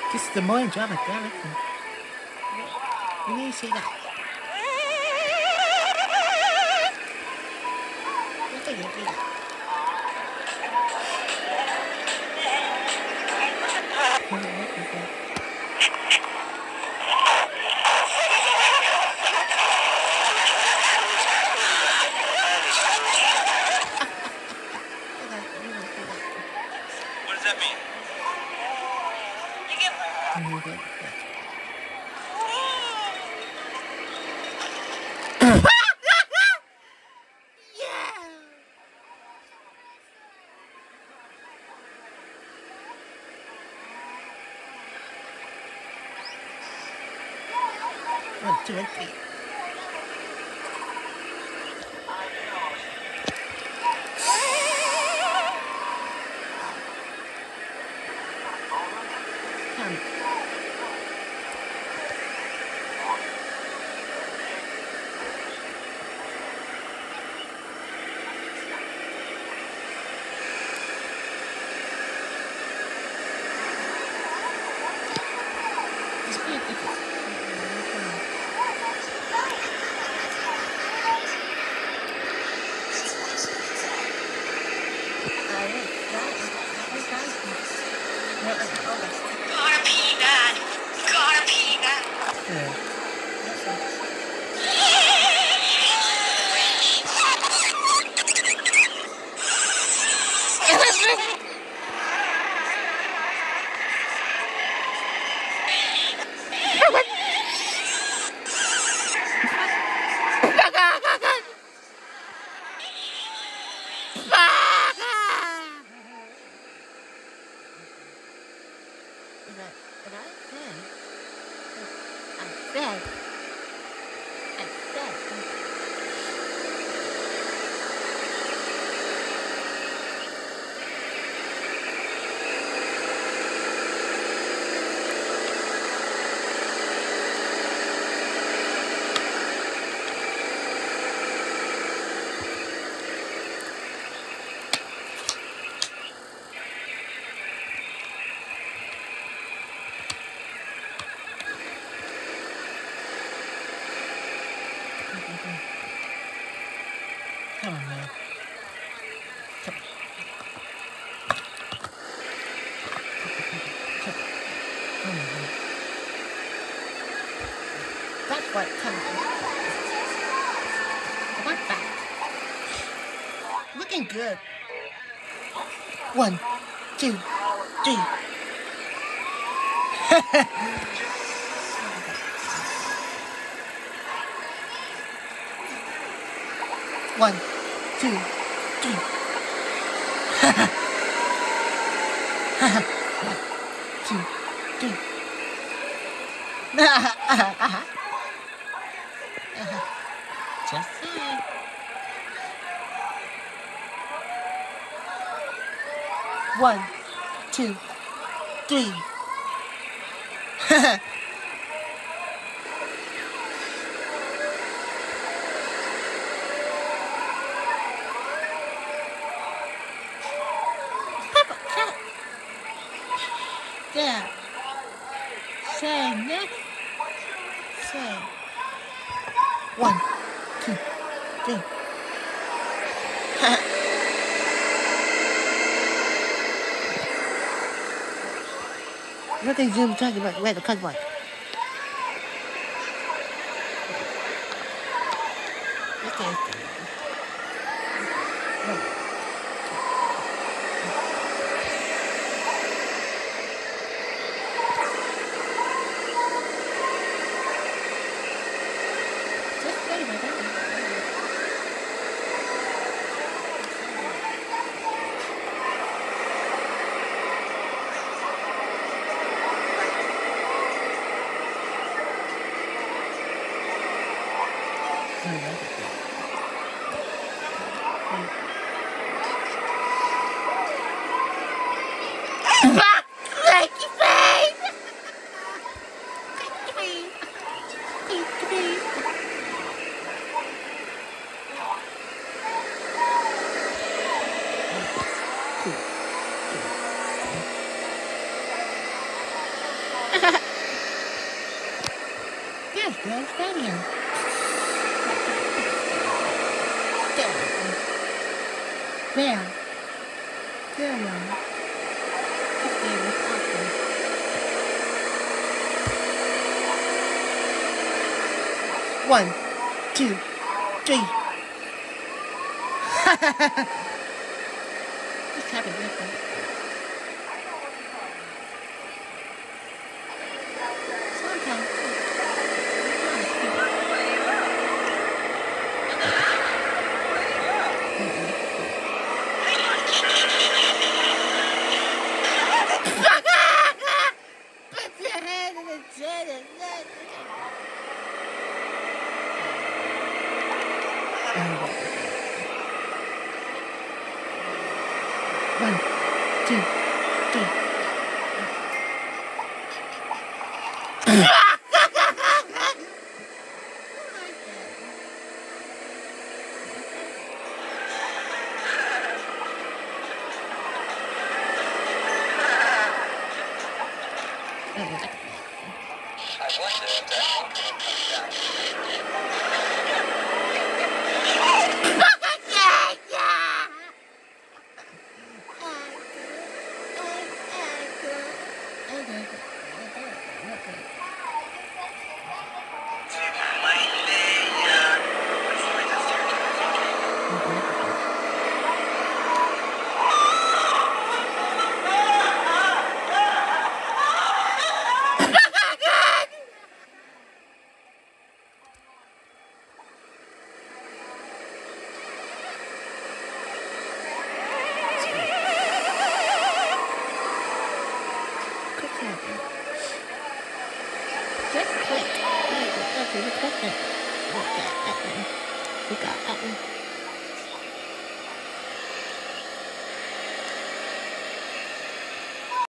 This is the morning drama, damn it. You need to see that. Look at you do that. What does that mean? One, two, and three. Come. It's beautiful. Gotta pee, man. Gotta pee, man. Yeah. Come on, man. Come on. Come on, man. That's what comes. Like that. Looking good. 1, 2, 3. One, two, three. One, two, three. Just saying. One, two, three. Yeah. Say next. Say. 1, 2, 3. What they zoom talking about? Wait, the cut one. Okay. Yes, girl, stand here. There. There, Mom. This game is awesome. One, two, three. Just happy birthday. Sometimes. Put your hand in the jet and let One, two, three. Just click. There you go. Okay, you click it. Okay, we got that one.